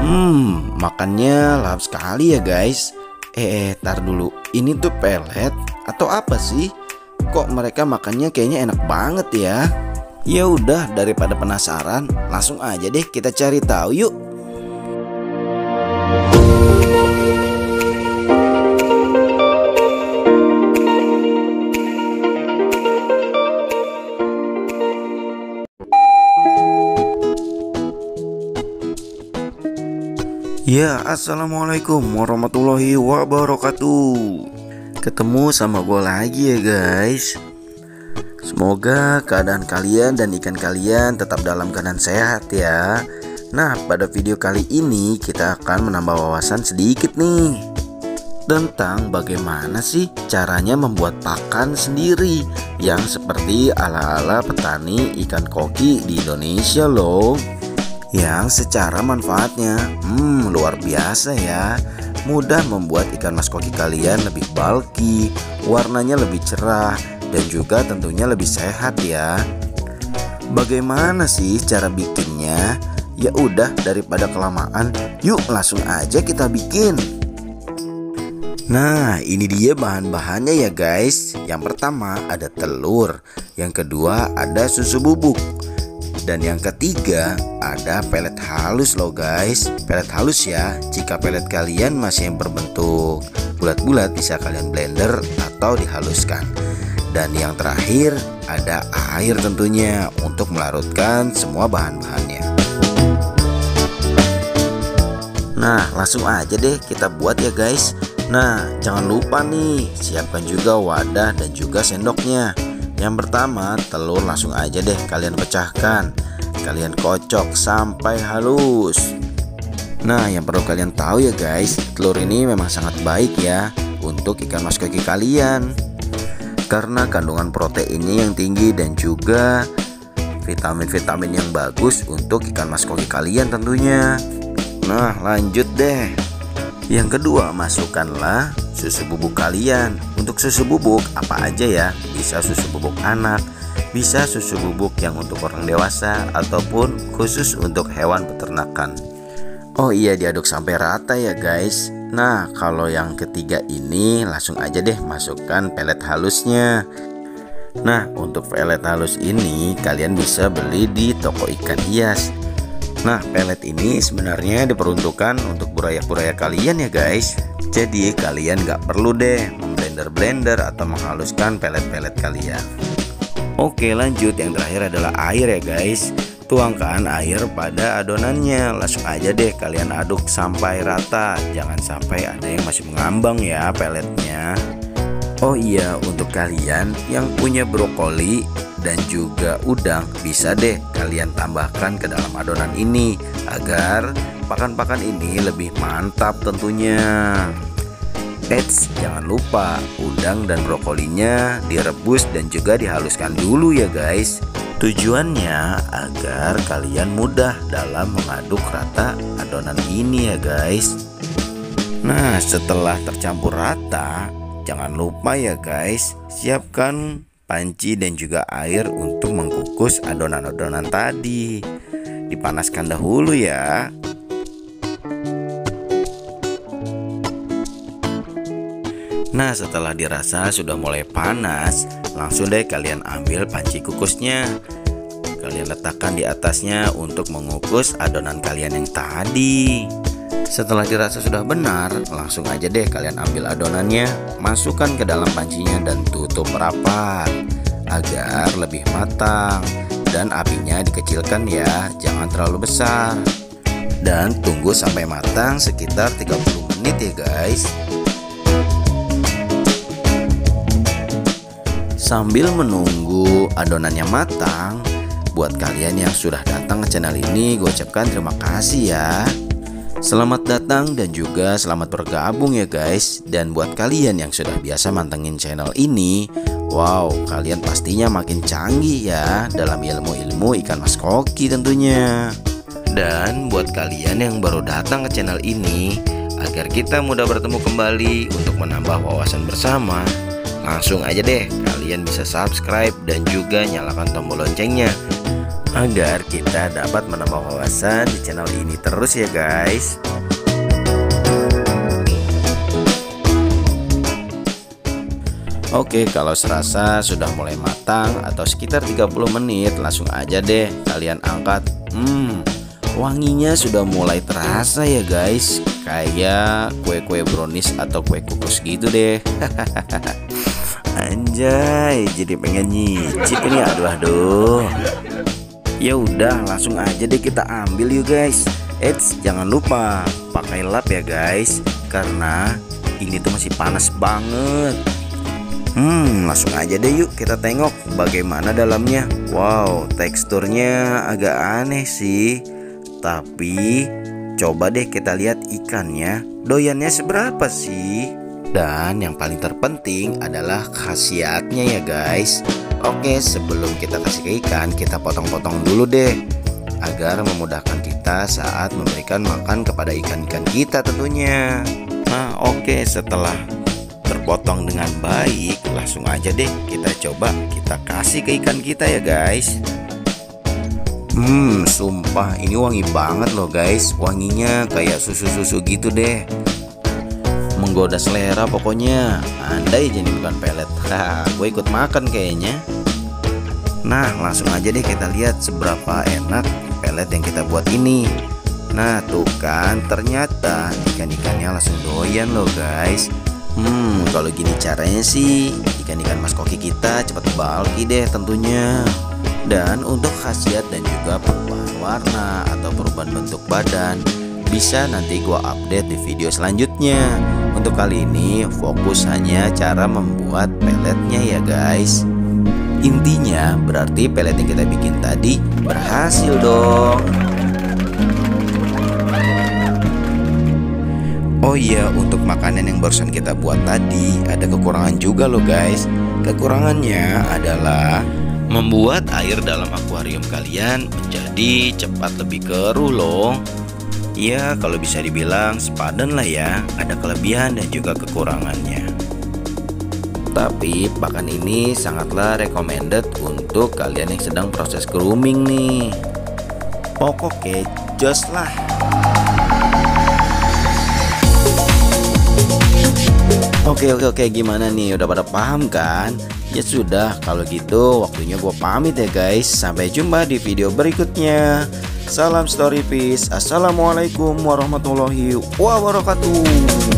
Makannya lahap sekali ya guys. Tar dulu, ini tuh pelet atau apa sih? Kok mereka makannya kayaknya enak banget ya? Ya udah, daripada penasaran, langsung aja deh kita cari tahu yuk. Ya, assalamualaikum warahmatullahi wabarakatuh. Ketemu sama gue lagi ya guys. Semoga keadaan kalian dan ikan kalian tetap dalam keadaan sehat ya. Nah, pada video kali ini kita akan menambah wawasan sedikit nih tentang bagaimana sih caranya membuat pakan sendiri yang seperti ala-ala petani ikan koki di Indonesia loh. Yang secara manfaatnya luar biasa ya. Mudah membuat ikan mas koki kalian lebih bulky, warnanya lebih cerah, dan juga tentunya lebih sehat ya. Bagaimana sih cara bikinnya? Ya udah, daripada kelamaan, yuk langsung aja kita bikin. Nah, ini dia bahan-bahannya ya guys. Yang pertama ada telur, yang kedua ada susu bubuk, dan yang ketiga ada pelet halus loh guys. Pelet halus ya. Jika pelet kalian masih yang berbentuk bulat-bulat bisa kalian blender atau dihaluskan. Dan yang terakhir ada air tentunya untuk melarutkan semua bahan-bahannya. Nah, langsung aja deh kita buat ya guys. Nah, jangan lupa nih, siapkan juga wadah dan juga sendoknya. Yang pertama, telur langsung aja deh kalian pecahkan. Kalian kocok sampai halus. Nah, yang perlu kalian tahu ya guys, telur ini memang sangat baik ya untuk ikan mas koki kalian, karena kandungan proteinnya yang tinggi dan juga vitamin-vitamin yang bagus untuk ikan mas koki kalian tentunya. Nah, lanjut deh. Yang kedua, masukkanlah susu bubuk kalian. Untuk susu bubuk apa aja ya? Bisa susu bubuk anak, bisa susu bubuk yang untuk orang dewasa, ataupun khusus untuk hewan peternakan. Oh iya, diaduk sampai rata ya guys. Nah, kalau yang ketiga ini langsung aja deh masukkan pelet halusnya. Nah, untuk pelet halus ini kalian bisa beli di toko ikan hias. Nah, pelet ini sebenarnya diperuntukkan untuk buraya-buraya kalian ya guys. Jadi kalian gak perlu deh memblender-blender atau menghaluskan pelet-pelet kalian. Oke, lanjut. Yang terakhir adalah air ya guys. Tuangkan air pada adonannya. Langsung aja deh kalian aduk sampai rata. Jangan sampai ada yang masih mengambang ya peletnya. Oh iya, untuk kalian yang punya brokoli dan juga udang, bisa deh kalian tambahkan ke dalam adonan ini agar pakan-pakan ini lebih mantap tentunya. Eits, jangan lupa udang dan brokolinya direbus dan juga dihaluskan dulu ya guys. Tujuannya agar kalian mudah dalam mengaduk rata adonan ini ya guys. Nah, setelah tercampur rata, jangan lupa ya guys, siapkan panci dan juga air untuk mengukus adonan-adonan tadi. Dipanaskan dahulu ya. Nah, setelah dirasa sudah mulai panas, langsung deh kalian ambil panci kukusnya. Kalian letakkan di atasnya untuk mengukus adonan kalian yang tadi. Setelah dirasa sudah benar, langsung aja deh kalian ambil adonannya, masukkan ke dalam pancinya dan tutup rapat agar lebih matang. Dan apinya dikecilkan ya, jangan terlalu besar. Dan tunggu sampai matang sekitar 30 menit ya guys. Sambil menunggu adonannya matang, buat kalian yang sudah datang ke channel ini, gue ucapkan terima kasih ya. Selamat datang dan juga selamat bergabung ya guys. Dan buat kalian yang sudah biasa mantengin channel ini, wow, kalian pastinya makin canggih ya dalam ilmu-ilmu ikan mas koki tentunya. Dan buat kalian yang baru datang ke channel ini, agar kita mudah bertemu kembali untuk menambah wawasan bersama, langsung aja deh kalian bisa subscribe dan juga nyalakan tombol loncengnya agar kita dapat menambah wawasan di channel ini terus ya guys. Oke, kalau serasa sudah mulai matang atau sekitar 30 menit, langsung aja deh kalian angkat. Wanginya sudah mulai terasa ya guys, kayak kue-kue brownies atau kue kukus gitu deh. Anjay, jadi pengen nyicip ini. Aduh. Ya udah, langsung aja deh kita ambil yuk guys. Eits, jangan lupa pakai lap ya guys, karena ini tuh masih panas banget. Langsung aja deh yuk kita tengok bagaimana dalamnya. Wow, teksturnya agak aneh sih, tapi coba deh kita lihat ikannya, doyannya seberapa sih. Dan yang paling terpenting adalah khasiatnya ya guys. Oke, sebelum kita kasih ke ikan, kita potong-potong dulu deh, agar memudahkan kita saat memberikan makan kepada ikan-ikan kita tentunya. Nah oke, setelah terpotong dengan baik, langsung aja deh kita coba kita kasih ke ikan kita ya guys. Sumpah ini wangi banget loh guys. Wanginya kayak susu-susu gitu deh, menggoda selera pokoknya. Andai jadi bukan pelet, gue ikut makan kayaknya. Nah langsung aja deh kita lihat seberapa enak pelet yang kita buat ini. Nah tuh kan, ternyata ikan-ikannya langsung doyan loh guys. Kalau gini caranya sih, ikan-ikan mas koki kita cepat balki deh tentunya. Dan untuk khasiat dan juga perubahan warna atau perubahan bentuk badan, bisa nanti gua update di video selanjutnya. Untuk kali ini fokus hanya cara membuat peletnya ya guys. Intinya berarti pelet yang kita bikin tadi berhasil dong. Oh iya, untuk makanan yang barusan kita buat tadi ada kekurangan juga loh guys. Kekurangannya adalah membuat air dalam akuarium kalian menjadi cepat lebih keruh loh. Ya kalau bisa dibilang sepadan lah ya, ada kelebihan dan juga kekurangannya. Tapi pakan ini sangatlah recommended untuk kalian yang sedang proses grooming nih. Pokoknya jos lah. Oke, gimana nih, udah pada paham kan? Ya sudah, kalau gitu waktunya gue pamit ya guys. Sampai jumpa di video berikutnya. Salam story peace. Assalamualaikum warahmatullahi wabarakatuh.